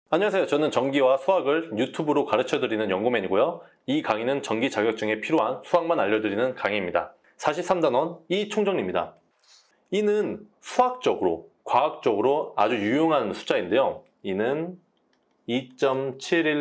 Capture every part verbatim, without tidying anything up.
안녕하세요. 저는 전기와 수학을 유튜브로 가르쳐드리는 연구맨이고요. 이 강의는 전기 자격증에 필요한 수학만 알려드리는 강의입니다. 사십삼 단원 이 총정리입니다. 이는 수학적으로, 과학적으로 아주 유용한 숫자인데요. 이는 이 점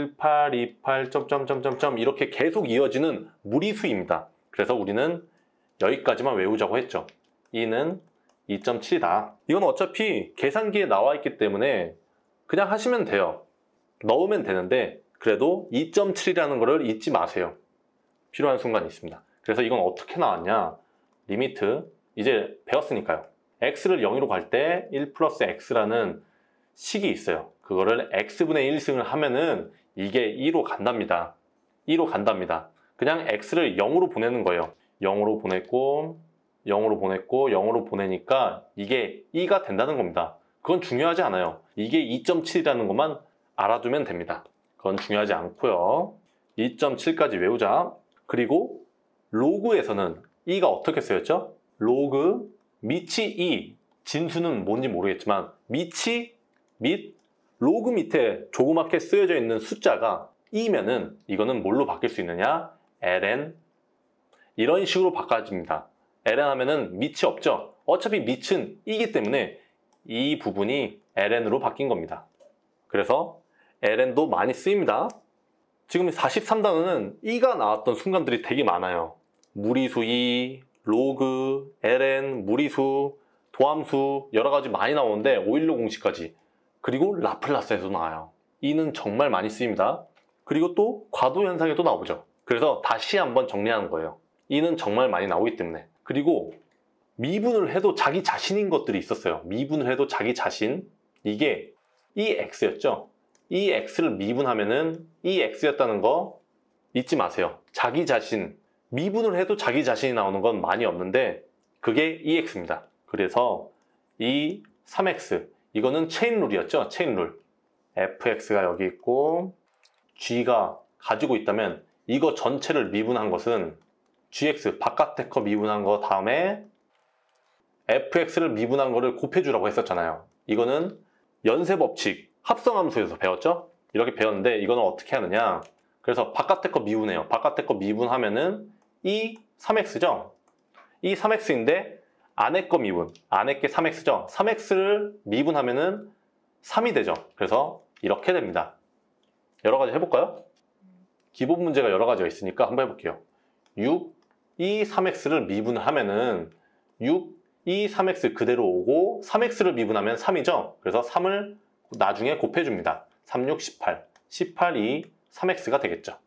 칠일팔이팔 점점점점점 이렇게 계속 이어지는 무리수입니다. 그래서 우리는 여기까지만 외우자고 했죠. 이는 이 점 칠이다. 이건 어차피 계산기에 나와 있기 때문에 그냥 하시면 돼요. 넣으면 되는데 그래도 이 점 칠이라는 거를 잊지 마세요. 필요한 순간이 있습니다. 그래서 이건 어떻게 나왔냐? 리미트 이제 배웠으니까요. x를 영으로 갈 때 일 플러스 x라는 식이 있어요. 그거를 x분의 일 승을 하면은 이게 이로 간답니다. 이로 간답니다. 그냥 x를 영으로 보내는 거예요. 영으로 보냈고 영으로 보냈고 영으로 보내니까 이게 이가 된다는 겁니다. 그건 중요하지 않아요. 이게 이 점 칠이라는 것만 알아두면 됩니다. 그건 중요하지 않고요. 이 점 칠까지 외우자. 그리고 로그에서는 이가 어떻게 쓰였죠? 로그 밑이 이, 진수는 뭔지 모르겠지만 밑이 밑, 로그 밑에 조그맣게 쓰여져 있는 숫자가 이면은 이거는 뭘로 바뀔 수 있느냐? ln 이런 식으로 바꿔집니다. ln 하면은 밑이 없죠? 어차피 밑은 이기 때문에 이 부분이 ln으로 바뀐 겁니다. 그래서 ln도 많이 쓰입니다. 지금 사십삼 단원은 이가 나왔던 순간들이 되게 많아요. 무리수 이, 로그, ln, 무리수, 도함수 여러 가지 많이 나오는데 오일로 공식까지. 그리고 라플라스에도 나와요. 이는 정말 많이 쓰입니다. 그리고 또 과도 현상에도 나오죠. 그래서 다시 한번 정리하는 거예요. 이는 정말 많이 나오기 때문에. 그리고 미분을 해도 자기 자신인 것들이 있었어요. 미분을 해도 자기 자신. 이게 이 x였죠. 이 x를 미분하면은 이 x였다는 거 잊지 마세요. 자기 자신. 미분을 해도 자기 자신이 나오는 건 많이 없는데 그게 이 x입니다. 그래서 이 삼 엑스 이거는 체인룰이었죠. 체인룰. fx가 여기 있고 g가 가지고 있다면 이거 전체를 미분한 것은 gx 바깥의 거 미분한 거 다음에 fx를 미분한 거를 곱해주라고 했었잖아요. 이거는 연쇄법칙 합성함수에서 배웠죠? 이렇게 배웠는데 이거는 어떻게 하느냐? 그래서 바깥의 거 미분해요. 바깥의 거 미분하면은 이 삼 엑스죠? 이 삼 엑스인데 안에 거 미분, 안에 게 삼 엑스죠? 삼 엑스를 미분하면은 삼이 되죠. 그래서 이렇게 됩니다. 여러 가지 해볼까요? 기본 문제가 여러 가지가 있으니까 한번 해볼게요. 육, 이 삼 엑스를 미분을 하면은 육, 이 삼 엑스 그대로 오고 삼 엑스를 미분하면 삼이죠. 그래서 삼을 나중에 곱해줍니다. 삼, 육, 십팔. 십팔, 이, 삼 엑스가 되겠죠.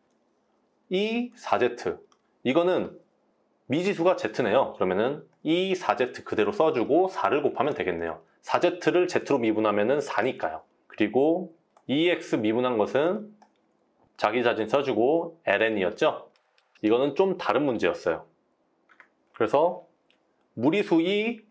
이 사 제트. 이거는 미지수가 z네요. 그러면은 이 사 제트 그대로 써주고 사를 곱하면 되겠네요. 사 제트를 z로 미분하면은 사니까요. 그리고 이 엑스 미분한 것은 자기 자신 써주고 ln이었죠. 이거는 좀 다른 문제였어요. 그래서 무리수 이,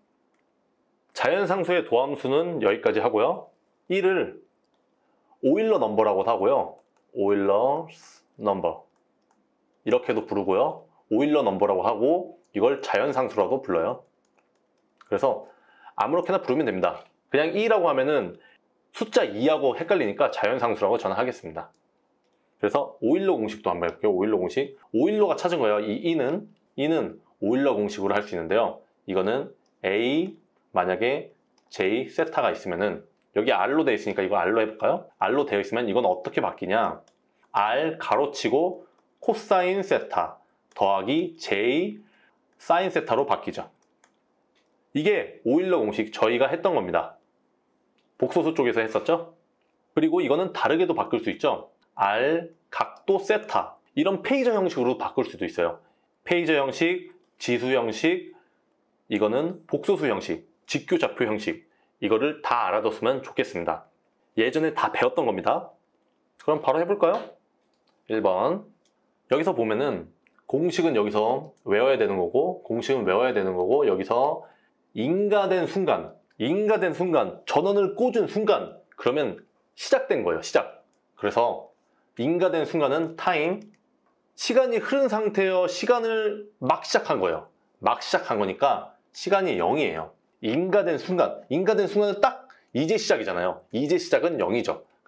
자연상수의 도함수는 여기까지 하고요. 이를 오일러 넘버라고도 하고요. 오일러 넘버 이렇게도 부르고요. 오일러 넘버라고 하고 이걸 자연상수라고 불러요. 그래서 아무렇게나 부르면 됩니다. 그냥 이라고 하면은 숫자 이하고 헷갈리니까 자연상수라고 저는 하겠습니다. 그래서 오일러 공식도 한번 해볼게요. 오일러 공식. 오일러가 찾은 거예요. 이 이는 이는 오일러 공식으로 할 수 있는데요. 이거는 A 만약에 J 세타가 있으면은 여기 R로 되어 있으니까 이거 R로 해볼까요? R로 되어 있으면 이건 어떻게 바뀌냐? R 가로치고 코사인 세타 더하기 J 사인 세타로 바뀌죠. 이게 오일러 공식 저희가 했던 겁니다. 복소수 쪽에서 했었죠? 그리고 이거는 다르게도 바꿀 수 있죠. R 각도 세타 이런 페이저 형식으로 바꿀 수도 있어요. 페이저 형식, 지수 형식, 이거는 복소수 형식, 직교좌표 형식 이거를 다 알아뒀으면 좋겠습니다. 예전에 다 배웠던 겁니다. 그럼 바로 해볼까요? 일 번 여기서 보면은 공식은 여기서 외워야 되는 거고 공식은 외워야 되는 거고 여기서 인가된 순간 인가된 순간 전원을 꽂은 순간 그러면 시작된 거예요. 시작. 그래서 인가된 순간은 타임 시간이 흐른 상태여 시간을 막 시작한 거예요. 막 시작한 거니까 시간이 영이에요. 인가된 순간 인가된 순간은 딱 이제 시작이잖아요. 이제 시작은 영이죠.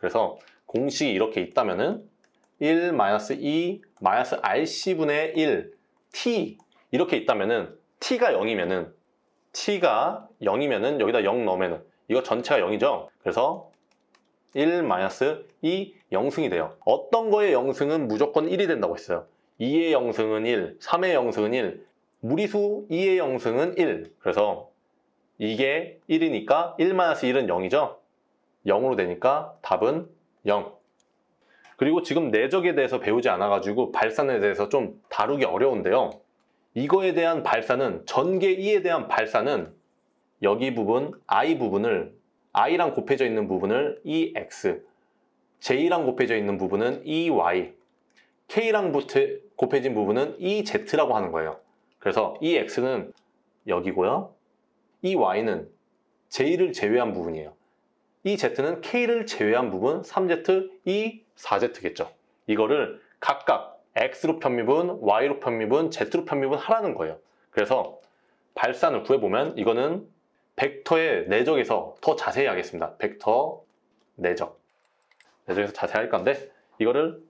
그래서 공식이 이렇게 있다면은 일 마이너스 이 마이너스 알씨분의 일 t 이렇게 있다면은 t가 영이면은 t가 영이면은 여기다 영 넣으면은 이거 전체가 영이죠. 그래서 일 마이너스 이 영승이 돼요. 어떤 거의 영승은 무조건 일이 된다고 했어요. 이의 영승은 일, 삼의 영승은 일, 무리수 이의 영승은 일. 그래서 이게 일이니까 일 마이너스 일은 영이죠. 영으로 되니까 답은 영. 그리고 지금 내적에 대해서 배우지 않아가지고 발산에 대해서 좀 다루기 어려운데요. 이거에 대한 발산은, 전개 이에 대한 발산은 여기 부분, i 부분을, i랑 곱해져 있는 부분을 ex, j랑 곱해져 있는 부분은 ey, k랑 곱해진 부분은 ez라고 하는 거예요. 그래서 ex는 여기고요. ey는 j를 제외한 부분이에요. ez는 k를 제외한 부분 삼 제트, 이, 사 제트겠죠. 이거를 각각 x로 편미분, y로 편미분, z로 편미분 하라는 거예요. 그래서 발산을 구해보면 이거는 벡터의 내적에서 더 자세히 하겠습니다. 벡터 내적. 내적에서 자세히 할 건데 이거를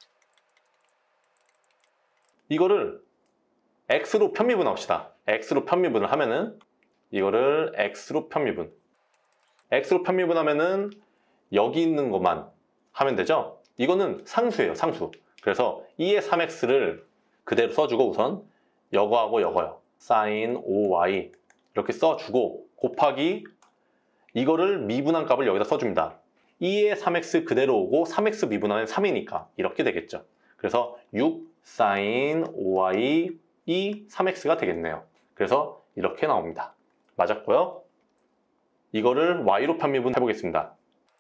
이거를 x로 편미분 합시다. x로 편미분을 하면은 이거를 x로 편미분. x로 편미분하면은 여기 있는 것만 하면 되죠. 이거는 상수예요, 상수. 그래서 이의 삼 엑스를 그대로 써주고 우선 여거하고 여거요. sin 오와이 이렇게 써주고 곱하기 이거를 미분한 값을 여기다 써줍니다. 이의 삼 엑스 그대로 오고 삼 엑스 미분하면 삼이니까 이렇게 되겠죠. 그래서 육 sin 오와이 이 삼 엑스가 되겠네요. 그래서 이렇게 나옵니다. 맞았고요. 이거를 y로 편미분 해보겠습니다.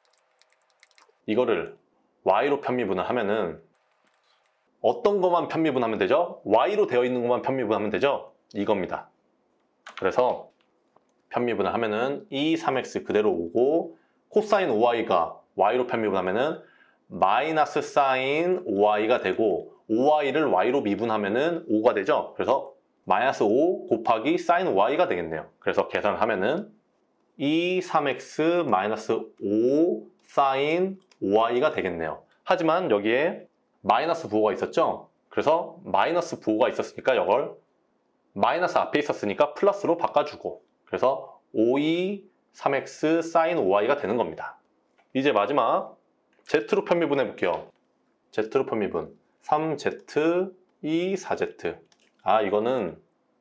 이거를 y로 편미분을 하면은 어떤 것만 편미분하면 되죠? y로 되어 있는 것만 편미분하면 되죠? 이겁니다. 그래서 편미분을 하면은 이 삼 엑스 그대로 오고 코사인 오와이가 y로 편미분하면은 마이너스 사인 오와이가 되고 오와이를 y로 미분하면은 오가 되죠? 그래서 마이너스 오 곱하기 사인 오와이가 되겠네요. 그래서 계산을 하면은 이 삼 엑스 마이너스 오 사인 오와이가 되겠네요. 하지만 여기에 마이너스 부호가 있었죠? 그래서 마이너스 부호가 있었으니까 이걸 마이너스 앞에 있었으니까 플러스로 바꿔주고 그래서 오이 삼 엑스 사인 오와이가 되는 겁니다. 이제 마지막 Z로 편미분 해볼게요. Z로 편미분 삼 제트 이 사 제트 아 이거는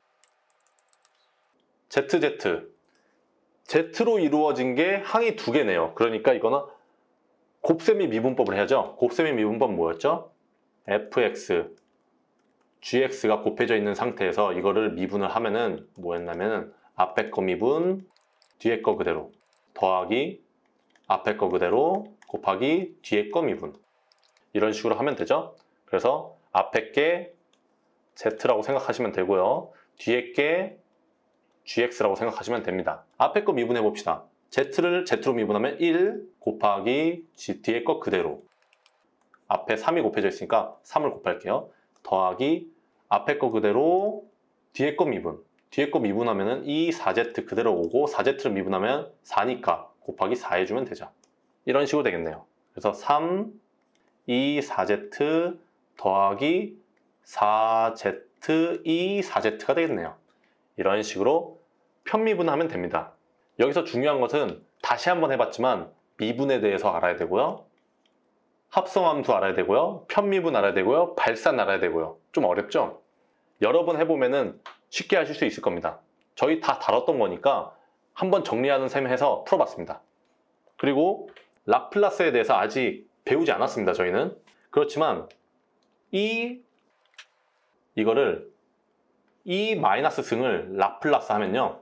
제트 제트 Z로 이루어진 게 항이 두 개네요. 그러니까 이거는 곱셈이 미분법을 해야죠. 곱셈이 미분법 뭐였죠? 에프엑스, 지엑스가 곱해져 있는 상태에서 이거를 미분을 하면은 뭐였냐면은 앞에 거 미분, 뒤에 거 그대로 더하기 앞에 거 그대로 곱하기 뒤에 거 미분 이런 식으로 하면 되죠. 그래서 앞에 게 Z라고 생각하시면 되고요. 뒤에 게 지엑스라고 생각하시면 됩니다. 앞에 거 미분해 봅시다. Z를 Z로 미분하면 일 곱하기 G, 뒤에 거 그대로 앞에 삼이 곱해져 있으니까 삼을 곱할게요. 더하기 앞에 거 그대로 뒤에 거 미분 뒤에 거 미분하면 이 사 제트 그대로 오고 사 제트를 미분하면 사니까 곱하기 사 해주면 되죠. 이런 식으로 되겠네요. 그래서 삼, 이, 사 제트 더하기 사 제트, 이, 사 제트가 되겠네요. 이런 식으로 편미분하면 됩니다. 여기서 중요한 것은 다시 한번 해봤지만 미분에 대해서 알아야 되고요. 합성함수 알아야 되고요. 편미분 알아야 되고요. 발산 알아야 되고요. 좀 어렵죠? 여러 번 해보면 쉽게 하실 수 있을 겁니다. 저희 다 다뤘던 거니까 한번 정리하는 셈 해서 풀어봤습니다. 그리고 라플라스에 대해서 아직 배우지 않았습니다. 저희는. 그렇지만 이 이거를 이 마이너스 승을 라플라스 하면요.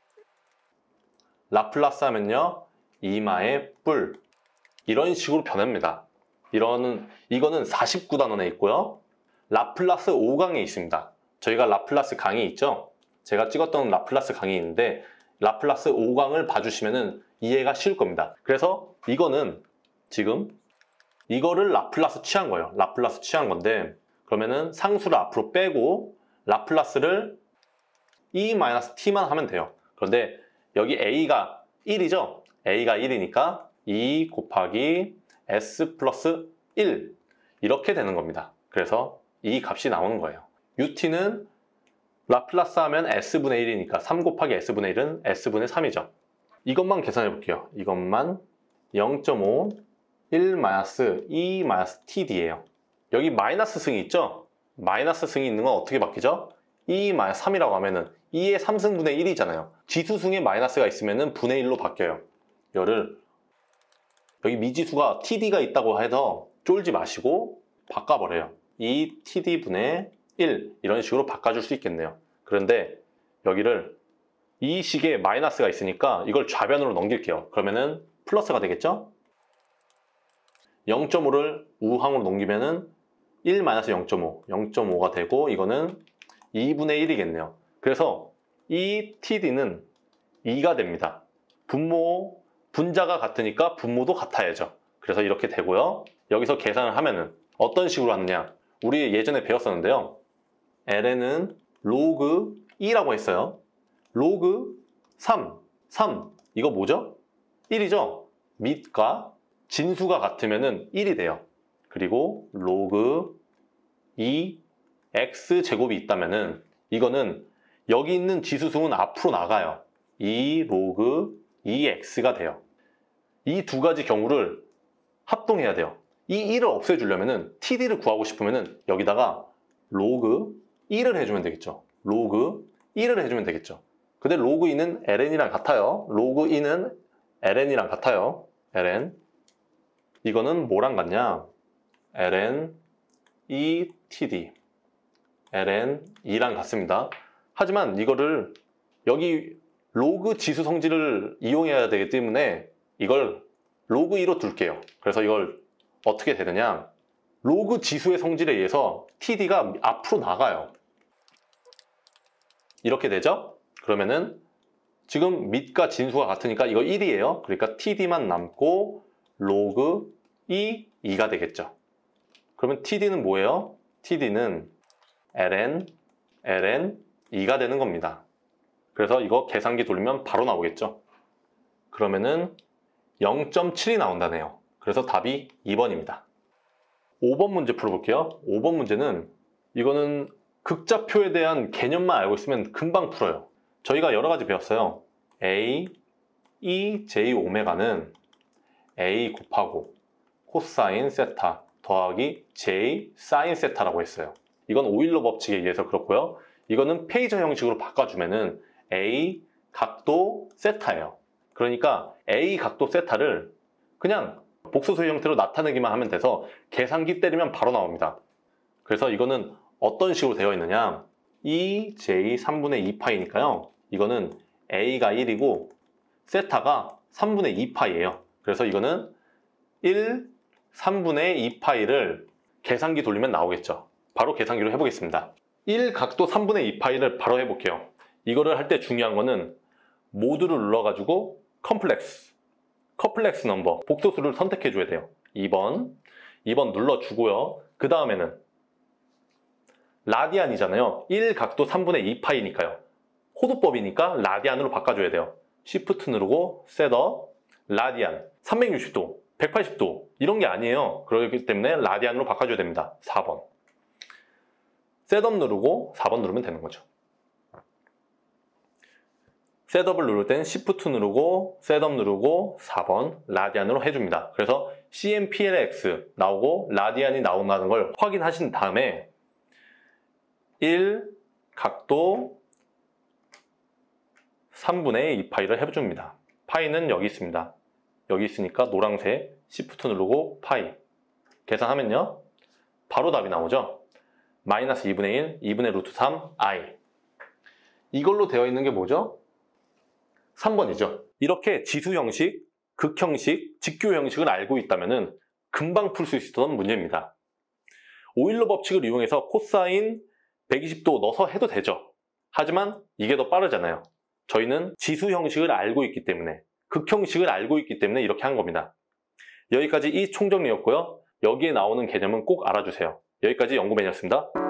라플라스 하면요. 이마의 뿔. 이런 식으로 변합니다. 이런, 이거는 사십구 단원에 있고요. 라플라스 오 강에 있습니다. 저희가 라플라스 강의 있죠? 제가 찍었던 라플라스 강의 있는데 라플라스 오 강을 봐주시면 이해가 쉬울 겁니다. 그래서 이거는 지금 이거를 라플라스 취한 거예요. 라플라스 취한 건데 그러면은 상수를 앞으로 빼고 라플라스를 e-t만 하면 돼요. 그런데 여기 a가 일이죠? a가 일이니까 이 곱하기 S 플러스 일 이렇게 되는 겁니다. 그래서 이 값이 나오는 거예요. ut는 라플라스 하면 S분의 일이니까 삼 곱하기 S분의 일은 S분의 삼이죠. 이것만 계산해 볼게요. 이것만 영 점 오, 일 마이너스 이 마이너스 티디예요. 여기 마이너스 승이 있죠? 마이너스 승이 있는 건 어떻게 바뀌죠? 이 마이너스 삼이라고 하면은 이의 삼승분의 일이잖아요. 지수승에 마이너스가 있으면은 분의 일로 바뀌어요. 이거를 여기 미지수가 티디가 있다고 해서 쫄지 마시고 바꿔버려요. 이 티디분의 일 이런 식으로 바꿔줄 수 있겠네요. 그런데 여기를 이 식에 마이너스가 있으니까 이걸 좌변으로 넘길게요. 그러면은 플러스가 되겠죠? 영 점 오를 우항으로 넘기면은 일 마이너스 영 점 오, 영 점 오가 되고 이거는 이분의 일이겠네요. 그래서 이 티디는 이가 됩니다. 분모, 분자가 같으니까 분모도 같아야죠. 그래서 이렇게 되고요. 여기서 계산을 하면은 어떤 식으로 하느냐? 우리 예전에 배웠었는데요. 엘엔은 로그 이라고 했어요. 로그 삼, 삼 이거 뭐죠? 일이죠? 밑과 진수가 같으면은 일이 돼요. 그리고 로그 이 x제곱이 있다면은 이거는 여기 있는 지수승은 앞으로 나가요. 이 로그 이 엑스가 돼요. 이 두 가지 경우를 합동해야 돼요. 이 일을 없애주려면은 티디를 구하고 싶으면은 여기다가 로그 일을 해주면 되겠죠. 로그 일을 해주면 되겠죠. 근데 로그 이는 엘엔이랑 같아요. 로그 이는 엘엔이랑 같아요. 엘엔 이거는 뭐랑 같냐? 엘엔 이 티디 엘엔 이랑 같습니다. 하지만 이거를 여기 로그 지수 성질을 이용해야 되기 때문에 이걸 로그 이로 둘게요. 그래서 이걸 어떻게 되느냐? 로그 지수의 성질에 의해서 티디가 앞으로 나가요. 이렇게 되죠? 그러면은 지금 밑과 진수가 같으니까 이거 일이에요. 그러니까 티디만 남고 로그 이, 이가 되겠죠. 그러면 티디는 뭐예요? 티디는 엘엔, 엘엔, 이가 되는 겁니다. 그래서 이거 계산기 돌리면 바로 나오겠죠. 그러면은 영 점 칠이 나온다네요. 그래서 답이 이 번입니다. 오 번 문제 풀어볼게요. 오 번 문제는 이거는 극좌표에 대한 개념만 알고 있으면 금방 풀어요. 저희가 여러 가지 배웠어요. A, E, J, 오메가는 A 곱하고 코사인 세타 더하기 J 사인 세타라고 했어요. 이건 오일러 법칙에 의해서 그렇고요. 이거는 페이저 형식으로 바꿔주면은 A 각도 세타예요. 그러니까 A 각도 세타를 그냥 복소수의 형태로 나타내기만 하면 돼서 계산기 때리면 바로 나옵니다. 그래서 이거는 어떤 식으로 되어 있느냐? 이 제이 삼분의 이 파이니까요. 이거는 A가 일이고 세타가 삼분의 이 파이예요. 그래서 이거는 일, 삼분의 이 파이를 계산기 돌리면 나오겠죠. 바로 계산기로 해보겠습니다. 일 각도 삼분의 이 파이를 바로 해볼게요. 이거를 할 때 중요한 거는 모두를 눌러가지고 컴플렉스, 컴플렉스 넘버, 복소수를 선택해줘야 돼요. 이 번, 이 번 눌러주고요. 그 다음에는 라디안이잖아요. 일 각도 삼분의 이 파이니까요. 호도법이니까 라디안으로 바꿔줘야 돼요. 시프트 누르고 셋업, 라디안, 삼백육십 도, 백팔십 도 이런 게 아니에요. 그렇기 때문에 라디안으로 바꿔줘야 됩니다. 사 번. 셋업 누르고 사 번 누르면 되는 거죠. 셋업을 누를 땐 시프트 누르고 셋업 누르고 사 번 라디안으로 해줍니다. 그래서 씨엠피엘엑스 나오고 라디안이 나온다는 걸 확인하신 다음에 일 각도 삼분의 이 파이를 해줍니다. 파이는 여기 있습니다. 여기 있으니까 노란색 시프트 누르고 파이 계산하면요 바로 답이 나오죠. 마이너스 이분의 일, 이분의 루트 삼, i 이걸로 되어 있는 게 뭐죠? 삼 번이죠. 이렇게 지수 형식, 극 형식, 직교 형식을 알고 있다면 금방 풀 수 있었던 문제입니다. 오일러 법칙을 이용해서 코사인 백이십 도 넣어서 해도 되죠. 하지만 이게 더 빠르잖아요. 저희는 지수 형식을 알고 있기 때문에, 극 형식을 알고 있기 때문에 이렇게 한 겁니다. 여기까지 이 총정리였고요. 여기에 나오는 개념은 꼭 알아주세요. 여기까지 연구맨이었습니다.